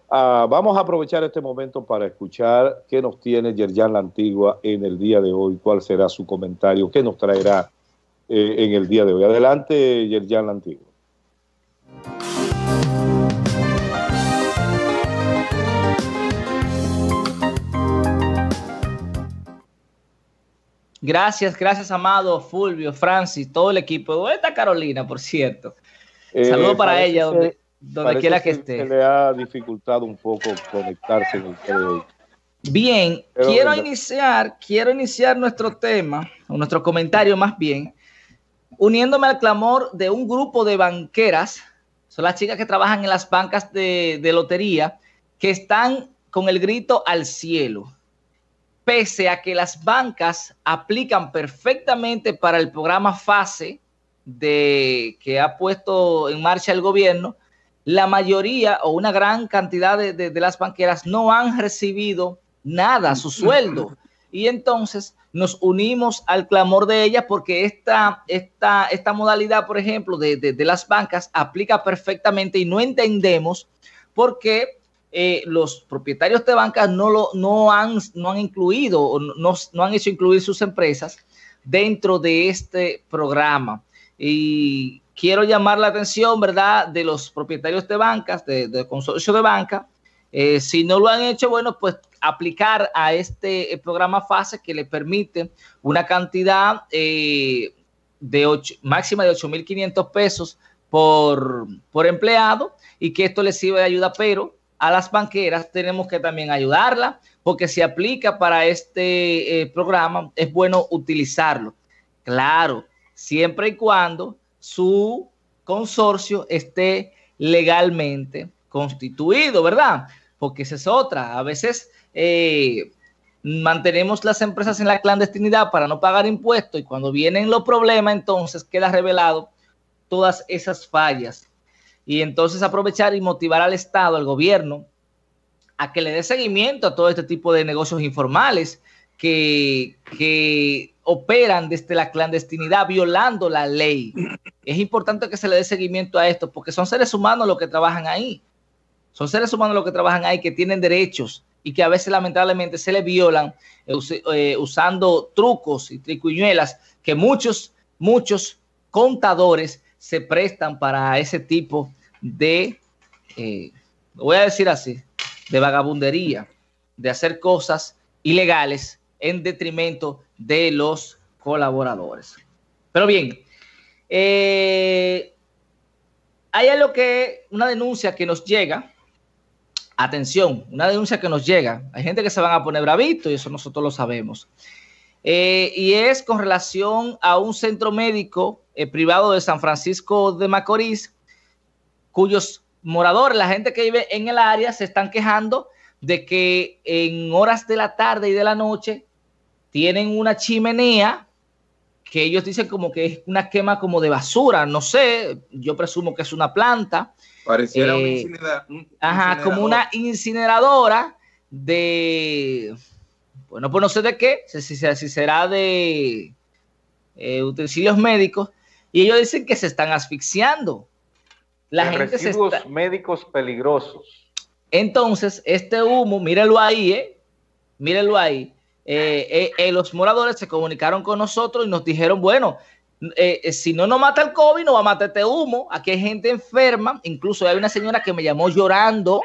Vamos a aprovechar este momento para escuchar qué nos tiene Yerjan La Antigua en el día de hoy, cuál será su comentario, qué nos traerá en el día de hoy. Adelante, Yerjan La Antigua. Gracias, Amado, Fulvio, Francis, todo el equipo. ¿Dónde está Carolina, por cierto? Saludos para ella, donde quiera que esté. Se le ha dificultado un poco conectarse en el día de hoy. Bien, quiero iniciar nuestro tema, o nuestro comentario más bien, uniéndome al clamor de un grupo de banqueras, son las chicas que trabajan en las bancas de lotería, que están con el grito al cielo. Pese a que las bancas aplican perfectamente para el programa FASE que ha puesto en marcha el gobierno, la mayoría o una gran cantidad de las banqueras no han recibido nada, su sueldo. Y entonces nos unimos al clamor de ellas porque esta modalidad, por ejemplo, de las bancas aplica perfectamente y no entendemos por qué los propietarios de bancas no han incluido o no han hecho incluir sus empresas dentro de este programa. Y quiero llamar la atención, ¿verdad?, de los propietarios de bancas, de consorcio de banca. Si no lo han hecho, bueno, pues aplicar a este programa FASE que le permite una cantidad máxima de 8.500 pesos por empleado y que esto les sirve de ayuda, pero a las banqueras tenemos que también ayudarla porque si aplica para este programa es bueno utilizarlo. Claro, siempre y cuando su consorcio esté legalmente constituido, ¿verdad? Porque esa es otra. A veces mantenemos las empresas en la clandestinidad para no pagar impuestos y cuando vienen los problemas, entonces queda revelado todas esas fallas. Y entonces aprovechar y motivar al Estado, al gobierno, a que le dé seguimiento a todo este tipo de negocios informales que operan desde la clandestinidad violando la ley. Es importante que se le dé seguimiento a esto porque son seres humanos los que trabajan ahí. Son seres humanos los que trabajan ahí, que tienen derechos y que a veces lamentablemente se les violan usando trucos y triquiñuelas que muchos contadores se prestan para ese tipo de, voy a decir así, de vagabundería, de hacer cosas ilegales en detrimento de los colaboradores. Pero bien, hay algo una denuncia que nos llega. Atención, una denuncia que nos llega. Hay gente que se van a poner bravito y eso nosotros lo sabemos. Y es con relación a un centro médico privado de San Francisco de Macorís, cuyos moradores, la gente que vive en el área, se están quejando de que en horas de la tarde y de la noche tienen una chimenea que ellos dicen como que es una quema como de basura. No sé, yo presumo que es una planta. Pareciera una incineradora. Como una incineradora de, bueno, pues no sé de qué, si será de utensilios médicos, y ellos dicen que se están asfixiando. La gente residuos médicos peligrosos. Entonces, este humo, mírenlo ahí, mírenlo ahí. Los moradores se comunicaron con nosotros y nos dijeron, bueno, si no nos mata el COVID, no va a matar este humo. Aquí hay gente enferma. Incluso hay una señora que me llamó llorando,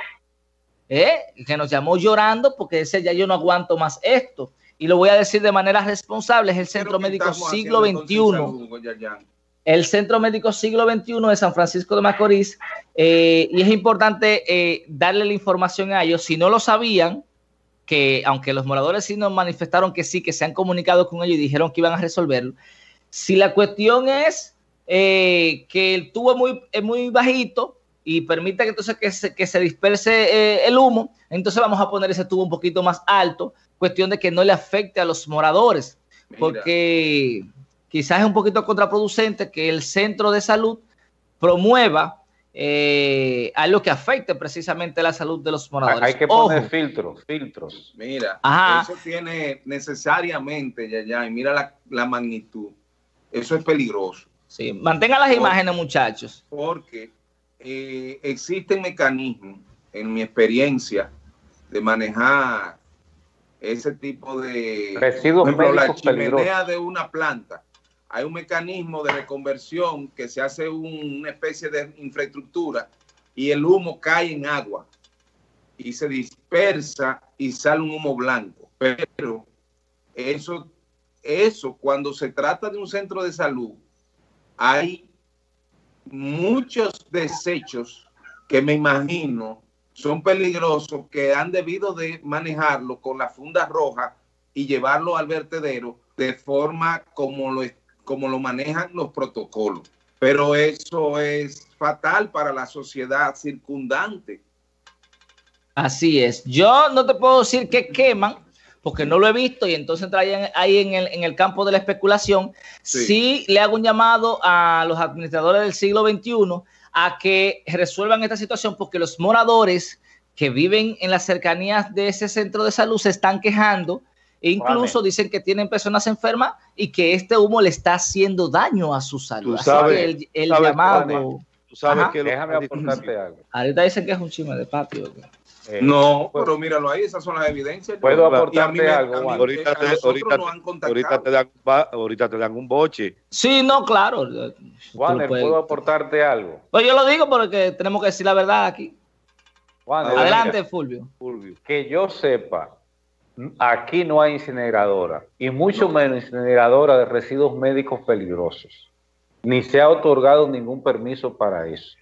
que nos llamó llorando porque decía, ya yo no aguanto más esto. Y lo voy a decir de manera responsable, es el Centro Médico Siglo XXI. El Centro Médico Siglo XXI de San Francisco de Macorís. Y es importante darle la información a ellos. Si no lo sabían, que aunque los moradores sí nos manifestaron que sí, que se han comunicado con ellos y dijeron que iban a resolverlo. Si la cuestión es que el tubo es muy bajito y permite que entonces que se disperse el humo, entonces vamos a poner ese tubo un poquito más alto, cuestión de que no le afecte a los moradores. Mira. Porque quizás es un poquito contraproducente que el centro de salud promueva algo que afecte precisamente la salud de los moradores. Hay que poner filtros. Mira, eso tiene necesariamente, y mira la magnitud. Eso es peligroso. Sí, mantengan las imágenes, muchachos. Porque existen mecanismos en mi experiencia de manejar ese tipo de residuos médicos la chimenea peligrosos de una planta. Hay un mecanismo de reconversión que se hace una especie de infraestructura y el humo cae en agua y se dispersa y sale un humo blanco. Pero eso cuando se trata de un centro de salud, hay muchos desechos que me imagino son peligrosos, que han debido de manejarlo con la funda roja y llevarlo al vertedero de forma como lo manejan los protocolos. Pero eso es fatal para la sociedad circundante. Así es. Yo no te puedo decir que queman, porque no lo he visto y entonces entrarían ahí en el campo de la especulación. Sí le hago un llamado a los administradores del siglo XXI a que resuelvan esta situación, porque los moradores que viven en las cercanías de ese centro de salud se están quejando e incluso dicen que tienen personas enfermas y que este humo le está haciendo daño a su salud. Así que el llamado... Tú sabes que déjame aportarte algo. Ahorita dicen que es un chisme de patio. No, pero míralo ahí, esas son las evidencias. Puedo aportarte algo. Ahorita te dan un boche. Sí, no, claro. Juaner, ¿puedo aportarte algo? Pues yo lo digo porque tenemos que decir la verdad aquí. Juaner, adelante, Fulvio. Que yo sepa, aquí no hay incineradora, y mucho menos incineradora de residuos médicos peligrosos. Ni se ha otorgado ningún permiso para eso.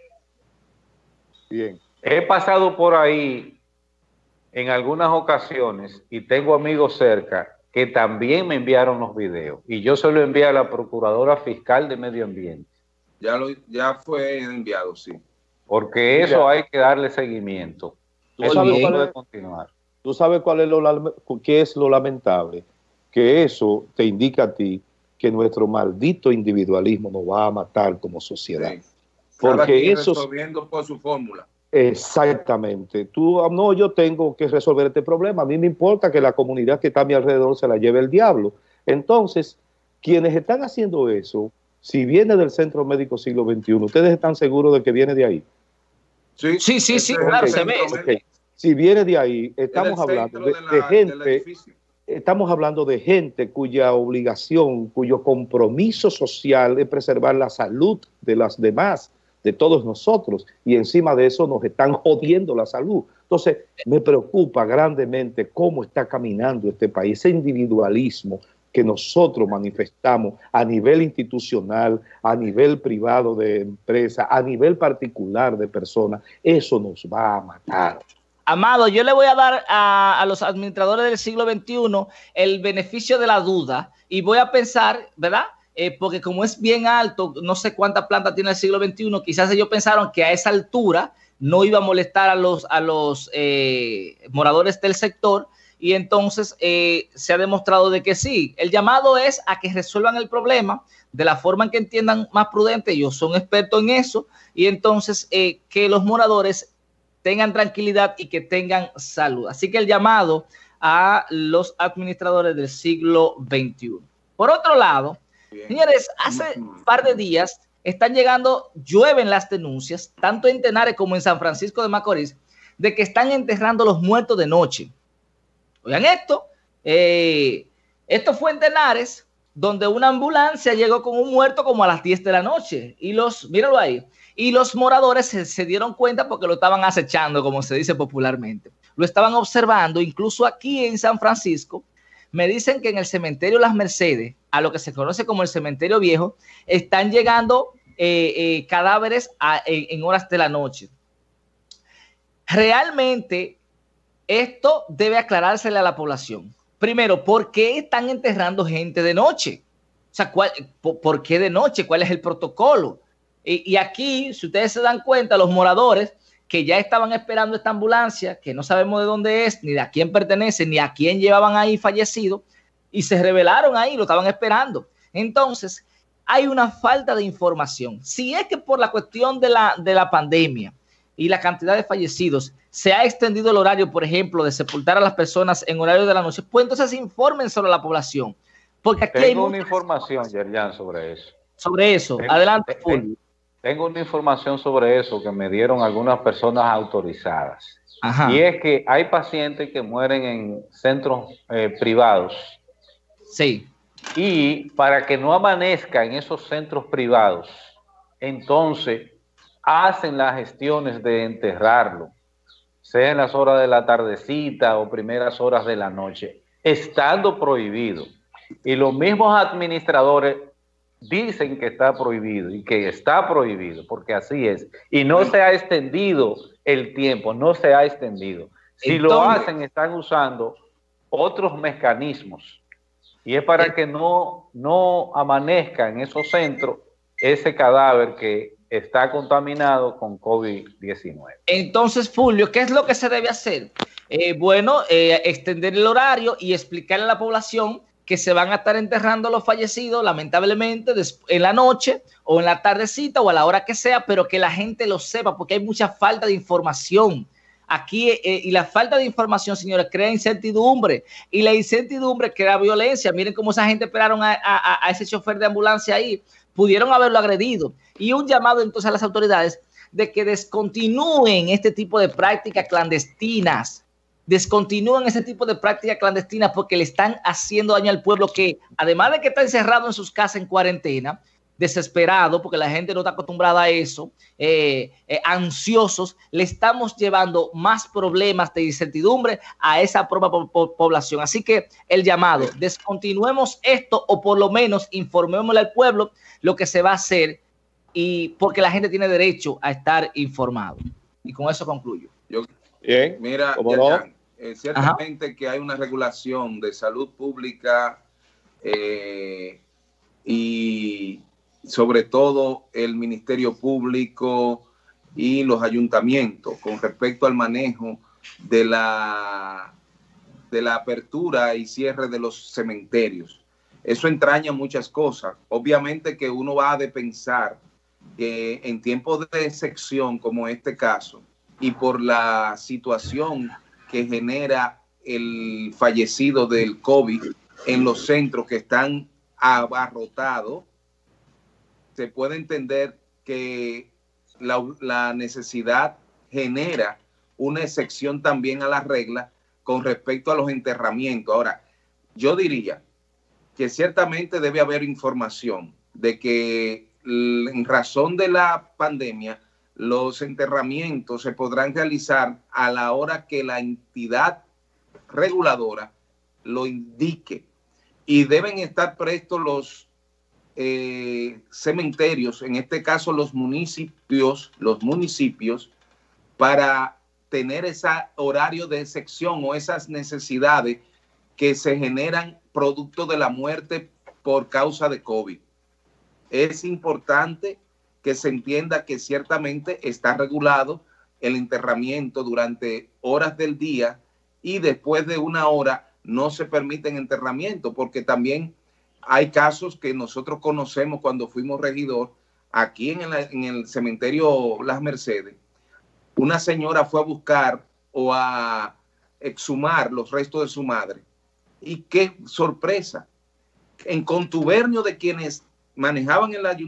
Bien. He pasado por ahí en algunas ocasiones y tengo amigos cerca que también me enviaron los videos y yo se lo envié a la Procuradora Fiscal de Medio Ambiente. Ya fue enviado, sí. Porque eso hay que darle seguimiento. Eso no puede continuar. ¿Tú sabes qué es lo lamentable? Que eso te indica a ti que nuestro maldito individualismo nos va a matar como sociedad. Sí. Porque eso resolviendo por su fórmula. Exactamente. Yo tengo que resolver este problema. A mí me importa que la comunidad que está a mi alrededor se la lleve el diablo. Entonces, quienes están haciendo eso, si viene del Centro Médico Siglo XXI, ¿ustedes están seguros de que viene de ahí? Sí, claro, se ve. Okay. Si viene de ahí, estamos hablando de gente... Estamos hablando de gente cuya obligación, cuyo compromiso social es preservar la salud de las demás, de todos nosotros, y encima de eso nos están jodiendo la salud. Entonces, me preocupa grandemente cómo está caminando este país, ese individualismo que nosotros manifestamos a nivel institucional, a nivel privado de empresa, a nivel particular de personas. Eso nos va a matar. Amado, yo le voy a dar a los administradores del siglo XXI el beneficio de la duda y voy a pensar, ¿verdad? Porque como es bien alto, no sé cuántas plantas tiene el siglo XXI, quizás ellos pensaron que a esa altura no iba a molestar a los moradores del sector y entonces se ha demostrado de que sí. El llamado es a que resuelvan el problema de la forma en que entiendan más prudente, ellos son expertos en eso, y entonces que los moradores tengan tranquilidad y que tengan salud. Así que el llamado a los administradores del siglo XXI. Por otro lado, señores, hace un par de días llueven las denuncias, tanto en Tenares como en San Francisco de Macorís, de que están enterrando los muertos de noche. Oigan esto fue en Tenares, donde una ambulancia llegó con un muerto como a las 10 de la noche. Míralo ahí. Y los moradores se dieron cuenta porque lo estaban acechando, como se dice popularmente. Lo estaban observando, incluso aquí en San Francisco. Me dicen que en el cementerio Las Mercedes, a lo que se conoce como el cementerio viejo, están llegando cadáveres en horas de la noche. Realmente, esto debe aclarársele a la población. Primero, ¿por qué están enterrando gente de noche? O sea, ¿por qué de noche? ¿Cuál es el protocolo? Y aquí, si ustedes se dan cuenta, los moradores que ya estaban esperando esta ambulancia, que no sabemos de dónde es, ni de a quién pertenece, ni a quién llevaban ahí fallecido, y se rebelaron ahí, lo estaban esperando. Entonces, hay una falta de información. Si es que por la cuestión de la pandemia y la cantidad de fallecidos se ha extendido el horario, por ejemplo, de sepultar a las personas en horario de la noche, pues entonces informen sobre la población. Porque aquí tengo una información, Yerjan, sobre eso. Sobre eso. Adelante, Fulvio. Tengo una información sobre eso que me dieron algunas personas autorizadas. Ajá. Y es que hay pacientes que mueren en centros privados. Sí. Y para que no amanezca en esos centros privados, entonces hacen las gestiones de enterrarlo, sea en las horas de la tardecita o primeras horas de la noche, estando prohibido. Y los mismos administradores dicen que está prohibido y que está prohibido, porque así es. Y no se ha extendido el tiempo, no se ha extendido. Si lo hacen, están usando otros mecanismos. Y es para que no amanezca en esos centros ese cadáver que está contaminado con COVID-19. Entonces, Fulvio, ¿qué es lo que se debe hacer? Extender el horario y explicarle a la población que se van a estar enterrando a los fallecidos, lamentablemente, en la noche o en la tardecita o a la hora que sea, pero que la gente lo sepa, porque hay mucha falta de información. Aquí, y la falta de información, señores, crea incertidumbre, y la incertidumbre crea violencia. Miren cómo esa gente esperaron a ese chofer de ambulancia ahí, pudieron haberlo agredido. Y un llamado entonces a las autoridades de que descontinúen este tipo de prácticas clandestinas, porque le están haciendo daño al pueblo, que además de que está encerrado en sus casas en cuarentena, desesperado porque la gente no está acostumbrada a eso, ansiosos, le estamos llevando más problemas de incertidumbre a esa propia población. Así que el llamado, descontinuemos esto, o por lo menos informémosle al pueblo lo que se va a hacer, y porque la gente tiene derecho a estar informado. Y con eso concluyo. Bien, mira, ciertamente que hay una regulación de salud pública y sobre todo el Ministerio Público y los ayuntamientos con respecto al manejo de la apertura y cierre de los cementerios. Eso entraña muchas cosas. Obviamente que uno va a pensar que en tiempos de excepción como este caso, y por la situación que genera el fallecido del COVID en los centros que están abarrotados, se puede entender que la necesidad genera una excepción también a la regla con respecto a los enterramientos. Ahora, yo diría que ciertamente debe haber información de que en razón de la pandemia, los enterramientos se podrán realizar a la hora que la entidad reguladora lo indique, y deben estar prestos los cementerios, en este caso los municipios, para tener ese horario de excepción o esas necesidades que se generan producto de la muerte por causa de COVID. Es importante que se entienda que ciertamente está regulado el enterramiento durante horas del día, y después de una hora no se permiten enterramientos, porque también hay casos que nosotros conocemos cuando fuimos regidor aquí en el cementerio Las Mercedes. Una señora fue a buscar o a exhumar los restos de su madre, y qué sorpresa, en contubernio de quienes manejaban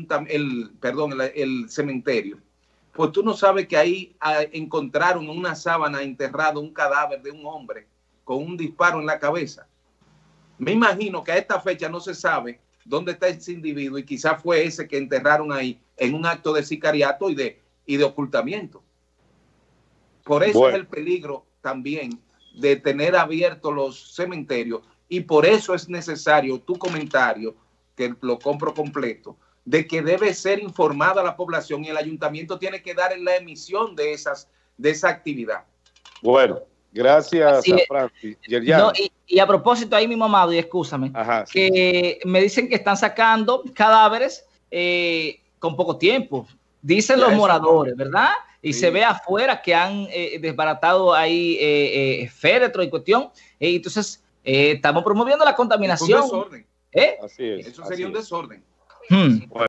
el cementerio, pues tú no sabes que ahí encontraron en una sábana enterrado un cadáver de un hombre con un disparo en la cabeza. Me imagino que a esta fecha no se sabe dónde está ese individuo, y quizás fue ese que enterraron ahí en un acto de sicariato y de ocultamiento. Por eso es el peligro también de tener abiertos los cementerios, y por eso es necesario tu comentario, que lo compro completo, de que debe ser informada la población, y el ayuntamiento tiene que dar en la emisión de esa actividad. Bueno, gracias a Francis. No, y a propósito, ahí mismo, Amado, y excúsame, que me dicen que están sacando cadáveres con poco tiempo, dicen los moradores, ¿verdad? Y se ve afuera que han desbaratado ahí féretro y cuestión, entonces estamos promoviendo la contaminación. Es un desorden. Eso sería un desorden. Bueno.